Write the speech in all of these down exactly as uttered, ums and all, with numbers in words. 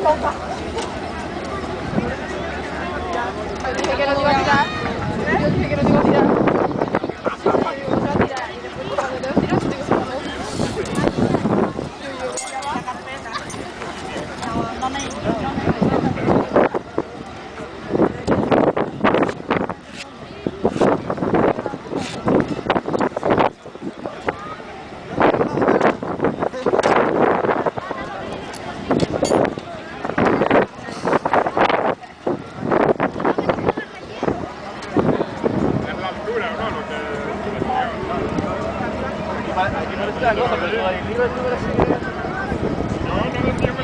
Yo dije que no te iba a tirar. Yo dije que no te iba a tirar. Yo digo, no te va a tirar. Y después cuando te vas a tirar, te digo, se acabó. Yo, yo, ya va. La carpeta. No, no me... Aquí parece una cosa, pero ahí arriba tú parece que... No, no lo entiendo.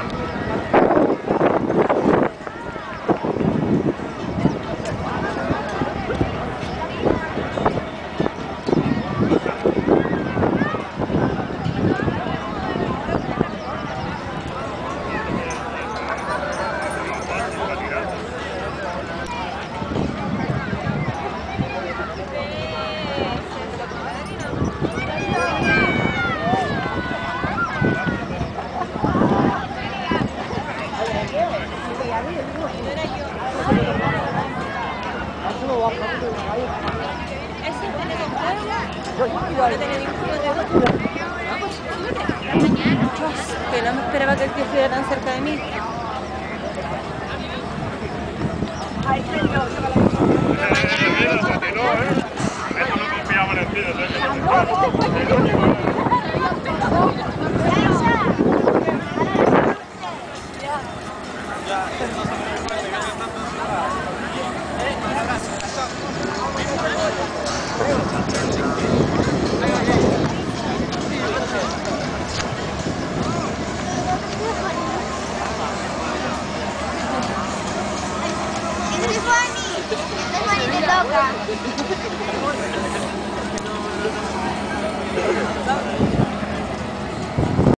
Que no me esperaba que el tío estuviera tan cerca de mí. Ay, señor, yo me la te toca.